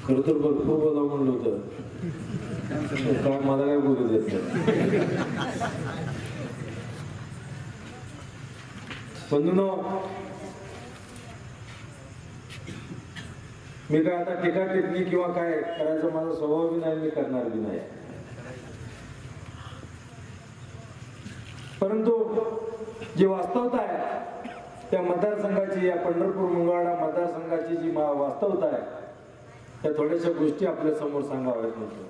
खरं तर भरपूर बोला म्हणलं होतं, काय मला काय बोलू देत नाही. बंधूंनो, मी काय आता टीका टिप्पणी किंवा काय करायचं माझा स्वभाव बी नाही, मी करणार बी नाही. परंतु जी वास्तवता आहे त्या मतदारसंघाची, या पंढरपूर मंगळवेढा मतदारसंघाची जी वास्तवता आहे त्या थोड्याशा गोष्टी आपल्या समोर सांगाव्यात. म्हटलं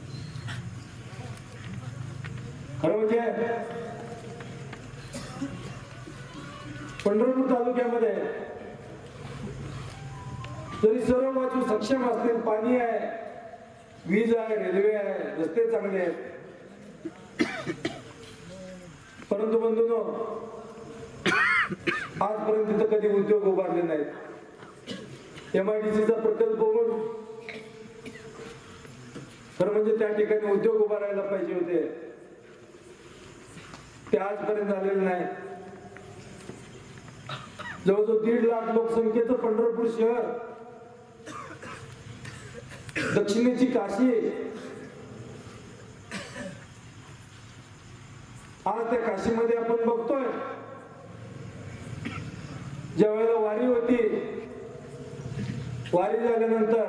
खरं म्हणजे पंढरपूर तालुक्यामध्ये जरी सर्व बाजू सक्षम असतील, पाणी आहे, वीज आहे, रेल्वे आहे, रस्ते चांगले आहेत, परंतु बंधूंनो आजपर्यंत तिथं कधी उद्योग उभारले नाहीत. MIDC चा प्रकल्प बघून खरं म्हणजे त्या ठिकाणी उद्योग उभारायला पाहिजे होते, ते आजपर्यंत झालेले नाही. जवळजवळ 1.5 लाख लोकसंख्येचं पंढरपूर शहर, दक्षिणेची काशी, आज त्या काशीमध्ये आपण बघतोय ज्या वेळेला वारी होती, वारी झाल्यानंतर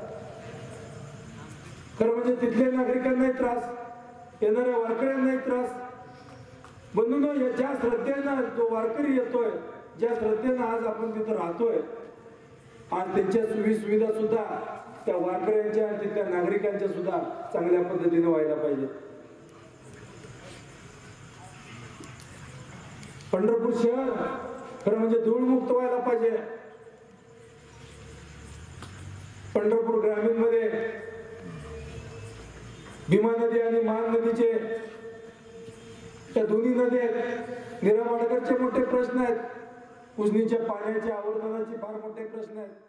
खरं म्हणजे तिथल्या नागरिकांनाही त्रास, येणाऱ्या वारकऱ्यांनाही त्रास. बंधूंनो, ज्या श्रद्धेनं जो वारकरी येतोय, ज्या श्रद्धेनं आज आपण तिथं राहतोय, आज त्यांच्या सुविधा सुद्धा त्या वारकऱ्यांच्या, तिथल्या नागरिकांच्या सुद्धा चांगल्या पद्धतीने व्हायला पाहिजे. पंढरपूर शहर खरं म्हणजे धूळमुक्त व्हायला पाहिजे. पंढरपूर ग्रामीण मध्ये भीमा नदी आणि महान नदीचे, त्या दोन्ही नदी आहेत, निरामाडकरचे मोठे प्रश्न आहेत, उजनीच्या पाण्याच्या आवर्तनाचे फार मोठे प्रश्न आहेत.